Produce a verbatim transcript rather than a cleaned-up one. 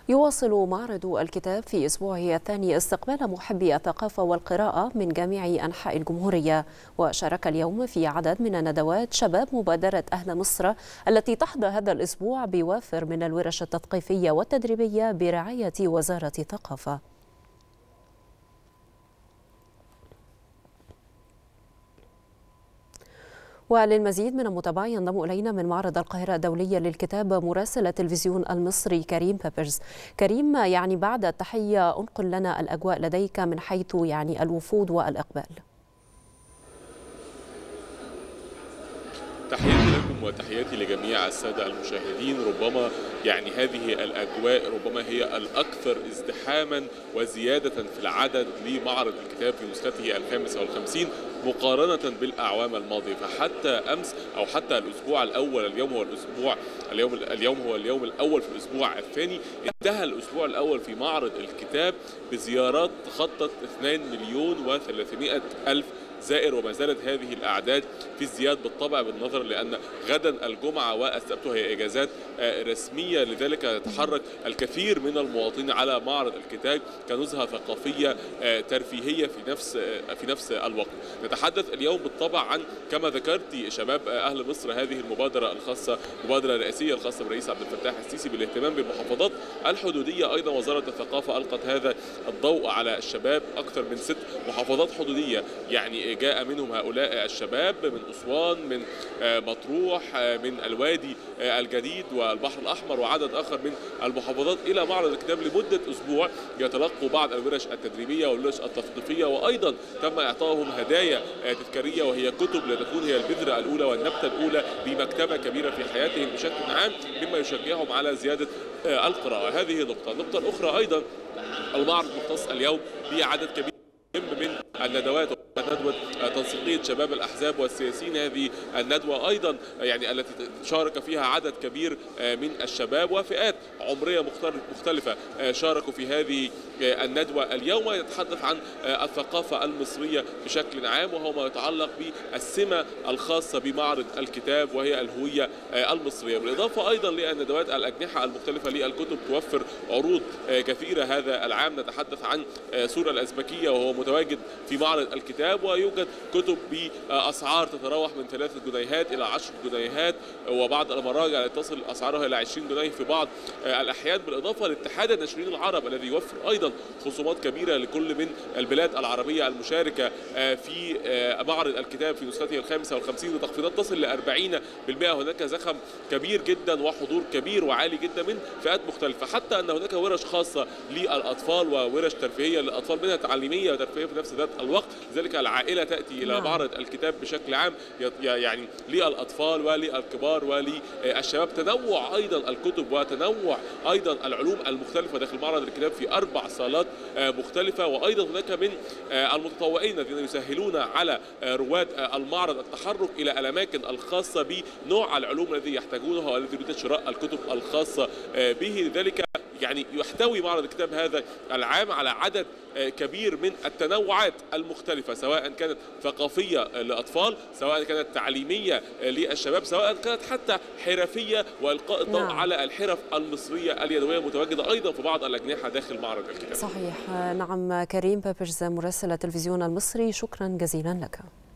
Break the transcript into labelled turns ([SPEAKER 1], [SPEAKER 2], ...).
[SPEAKER 1] يواصل معرض الكتاب في أسبوعه الثاني استقبال محبي الثقافة والقراءة من جميع أنحاء الجمهورية. وشارك اليوم في عدد من الندوات شباب مبادرة أهل مصر التي تحظى هذا الأسبوع بوافر من الورش التثقيفية والتدريبية برعاية وزارة الثقافة. وللمزيد من المتابعة ينضم إلينا من معرض القاهرة الدولية للكتاب مراسل التلفزيون المصري كريم بيبرز. كريم، يعني بعد التحية أنقل لنا الأجواء لديك من حيث يعني الوفود والإقبال.
[SPEAKER 2] تحياتي لكم وتحياتي لجميع السادة المشاهدين. ربما يعني هذه الأجواء ربما هي الأكثر ازدحاما وزيادة في العدد لمعرض الكتاب في نسخته الخامسة والخمسين مقارنة بالأعوام الماضية. فحتى أمس أو حتى الأسبوع الأول، اليوم هو الأسبوع اليوم اليوم هو اليوم الأول في الأسبوع الثاني، انتهى الأسبوع الأول في معرض الكتاب بزيارات تخطت اثنين مليون وثلاثمائة ألف زائر، وما زالت هذه الأعداد في ازدياد بالطبع، بالنظر لأن غدا الجمعة والسبت هي إجازات رسمية، لذلك يتحرك الكثير من المواطنين على معرض الكتاب كنزهة ثقافية ترفيهية في نفس في نفس الوقت. نتحدث اليوم بالطبع عن كما ذكرت شباب أهل مصر، هذه المبادرة الخاصة، مبادرة رئاسية الخاصة بالرئيس عبد الفتاح السيسي بالاهتمام بالمحافظات الحدودية. أيضا وزارة الثقافة ألقت هذا الضوء على الشباب، أكثر من ست محافظات حدودية يعني جاء منهم هؤلاء الشباب، من أسوان، من مطروح، من الوادي الجديد والبحر الأحمر وعدد آخر من المحافظات إلى معرض الكتاب لمدة أسبوع يتلقوا بعض الورش التدريبية والورش التثقيفية، وأيضا تم إعطائهم هدايا تذكارية وهي كتب لتكون هي البذرة الأولى والنبتة الأولى بمكتبة كبيرة في حياتهم بشكل عام، مما يشجعهم على زيادة القراءة. هذه نقطة. النقطة الأخرى أيضا المعرض مختص اليوم بعدد كبير من الندوات، ندوة تنسيقية شباب الأحزاب والسياسيين. هذه الندوة أيضا يعني التي شارك فيها عدد كبير من الشباب وفئات عمرية مختلفة شاركوا في هذه الندوة اليوم. يتحدث عن الثقافة المصرية بشكل عام، وهو ما يتعلق بالسمة الخاصة بمعرض الكتاب وهي الهوية المصرية، بالإضافة أيضا للندوات الأجنحة المختلفة للكتب توفر عروض كثيرة هذا العام. نتحدث عن سور الأزبكية وهو متواجد في معرض الكتاب، ويوجد كتب بأسعار تتراوح من ثلاثة جنيهات إلى عشر جنيهات، وبعض المراجع تصل أسعارها إلى عشرين جنيه في بعض الأحيان، بالإضافة لاتحاد الناشرين العرب الذي يوفر أيضا خصومات كبيرة لكل من البلاد العربية المشاركة في معرض الكتاب في نسخته الخامسة والخمسين، وتخفيضات تصل ل أربعين بالمئة. هناك زخم كبير جدا وحضور كبير وعالي جدا من فئات مختلفة، حتى أن هناك ورش خاصة للأطفال وورش ترفيهية للأطفال، منها تعليمية وترفيهية في نفس ذات الوقت. لذلك العائلة تأتي إلى نعم. معرض الكتاب بشكل عام يعني للأطفال وللكبار وللشباب، تنوع أيضا الكتب وتنوع أيضا العلوم المختلفة داخل معرض الكتاب في أربع صالات مختلفة. وأيضا هناك من المتطوعين الذين يسهلون على رواد المعرض التحرك إلى الأماكن الخاصة بنوع العلوم الذي يحتاجونها والذي يريد شراء الكتب الخاصة به. لذلك يعني يحتوي معرض الكتاب هذا العام على عدد كبير من التنوعات المختلفة، سواء كانت ثقافية للأطفال، سواء كانت تعليمية للشباب، سواء كانت حتى حرفية وإلقاء الضوء نعم. على الحرف المصرية اليدوية المتواجدة أيضا في بعض الأجنحة داخل معرض الكتاب.
[SPEAKER 1] صحيح. نعم كريم بيبرز مراسل التلفزيون المصري، شكرا جزيلا لك.